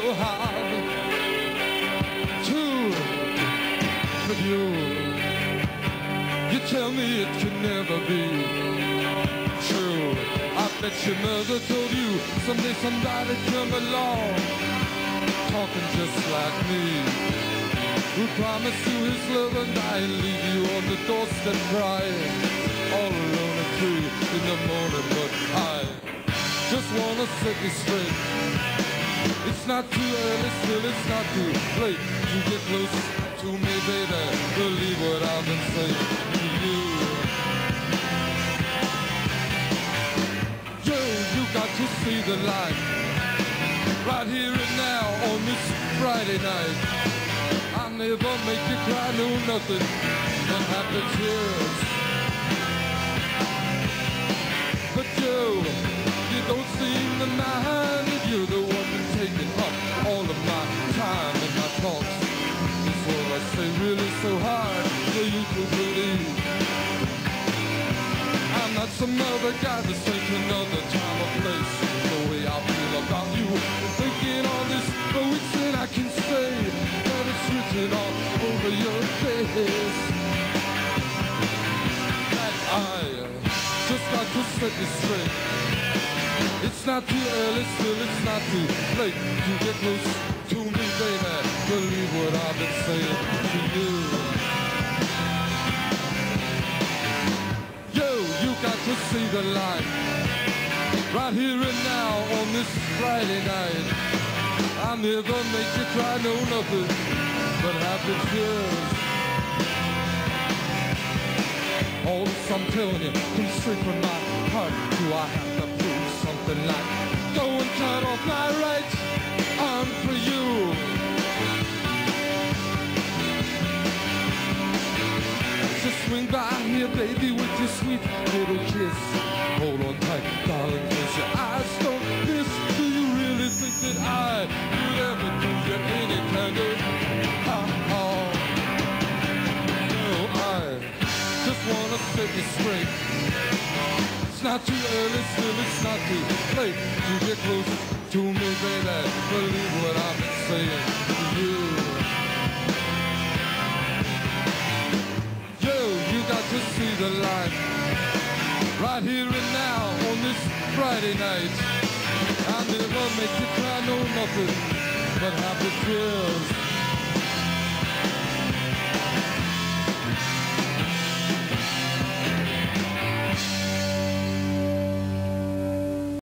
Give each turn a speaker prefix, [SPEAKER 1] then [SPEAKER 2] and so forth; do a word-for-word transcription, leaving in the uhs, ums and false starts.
[SPEAKER 1] hard to with you. You tell me it can never be true. I bet your mother told you someday somebody come along, talking just like me, who promised you his love and I'd leave you on the doorstep crying, all alone at three in the morning. But I just wanna set you straight. It's not too early, still it's not too late to get close to me, baby. Believe what I've been saying to you. Yo, you got to see the light right here and now on this Friday night. I'll never make you cry, no nothing but happy tears. But yo, you don't seem to mind if you're the one who's taking up all of my time and my talks. It's what I say really so hard for you to believe. I'm not some other guy that's taking another time or place. The way I feel about you, thinking all this for weeks, and I can say that it's written all over your face. That I just got to set you straight. It's not too early, still it's not too late to get close to me, baby. Believe what I've been saying to you. Yo, you got to see the light right here and now on this Friday night. I'll never make you cry, no nothing but happy tears. All this I'm telling you comes straight from my heart. Do I have to prove something like go and cut off my right arm for you? Just swing by here, baby, with your sweet little kiss. Hold on tight, darling, cause your eyes don't miss. Do you really think that I could ever do you any kind of harm? No, I just wanna set you straight. It's not too early, still it's not too late to get close to me, baby. Believe what I've been saying to you. Yo, you got to see the light right here and now on this Friday night. I'll never make you cry, no nothing but happy tears.